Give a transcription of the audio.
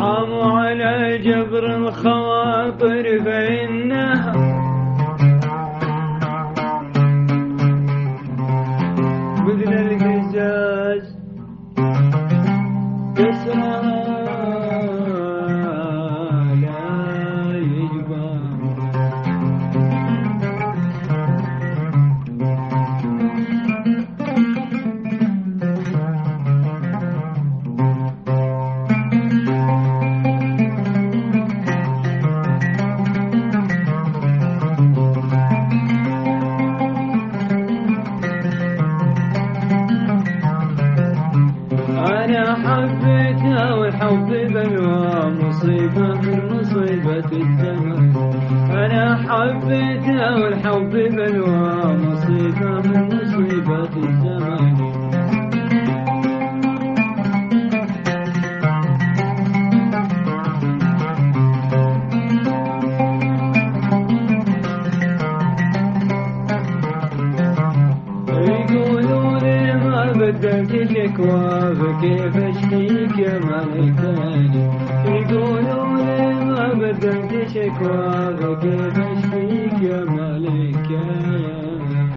حاموا على جبر الخواطر فإنها مثل القزاز كسرها لا يجبر. أنا حبيتها والحب بلوى مصيبة من مصيبة الزمن. أنا حبيتها والحب بلوى مصيبة من مصيبة الزمن. يقولوا لي ما بدلت شكوى فكيف اشكيك يا ملكاني. يقولوا لي ما بدلت شكوى فكيف اشكيك يا ملكاني.